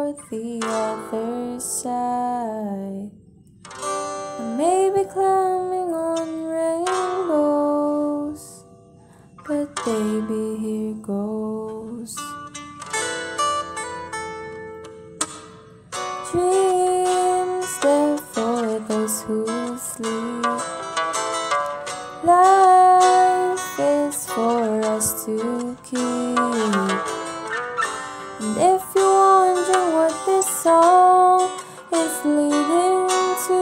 for the other side. I may be climbing on rainbows, but baby, here goes. Dreams, they're for those who sleep. Life is for us to keep. And if you're wondering what this song is leading to,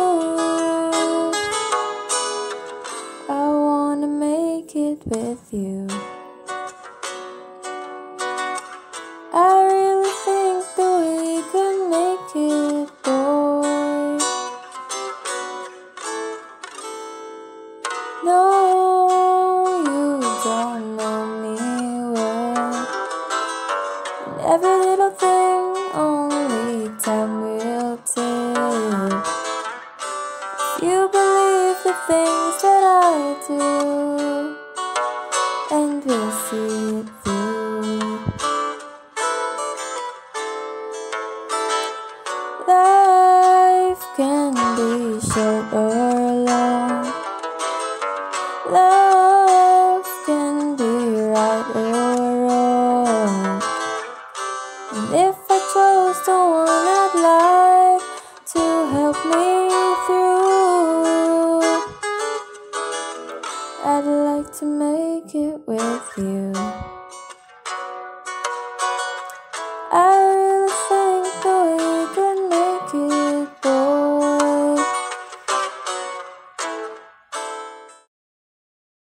I wanna make it with you. I really think that we could make it, boy. No, you don't know me well, and every little thing only time will tell. If you believe the things that I do, and we'll see it through. Life can be short or long. Love can be right or wrong. And if I chose the one